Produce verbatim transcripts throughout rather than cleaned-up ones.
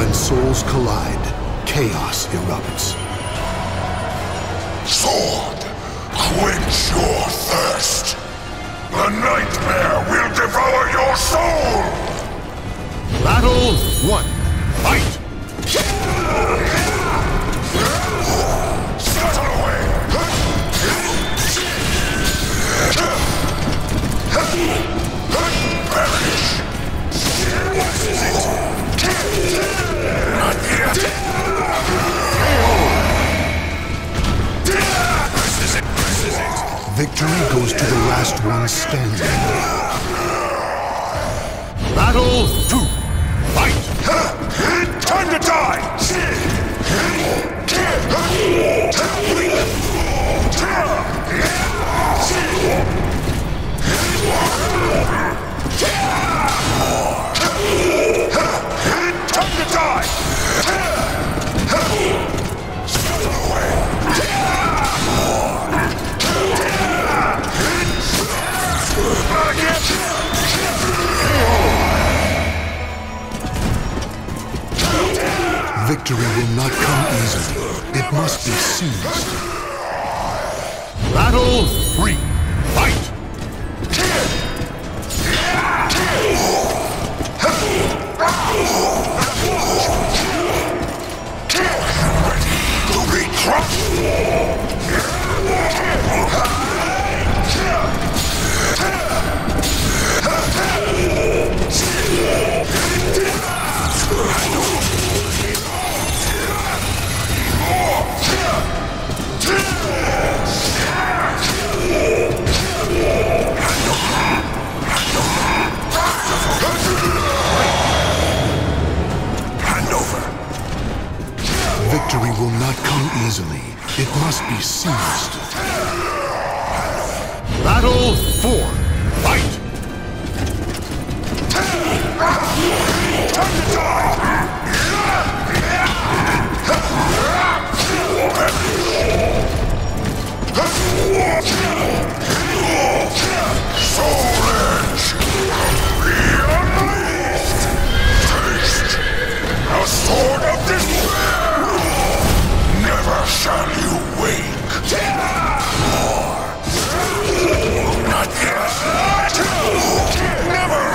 When souls collide, chaos erupts. Sword, quench your thirst. The nightmare will devour your soul! Battle one. Fight! Scuttle away! Perish! This is it! Not yet! This is it! This is it! Victory goes to the last one standing. Battle two. Fight! Time to die! Time to die! Scuttle away! Victory will not come easily. It must be seized. Battle three. Fight! Ready to be crushed! Victory will not come easily. It must be seized. Battle four. Fight! Time to die! Soul Edge! Be unleashed! Taste the sword of despair! Never shall you wake! Or... not yet! Never!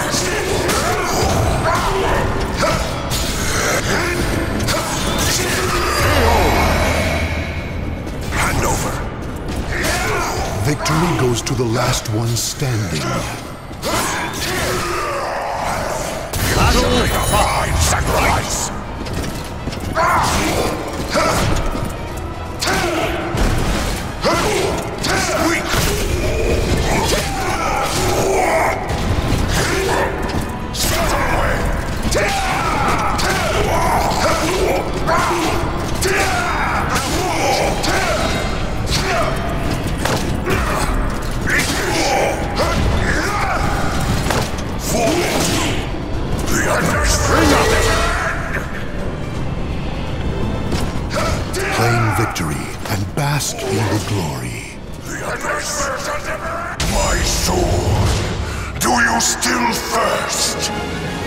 Hand over! Victory goes to the last one standing. Battle five! Sacrifice! Weak! Scuttle away! Claim victory and bask in the glory. My sword, do you still thirst?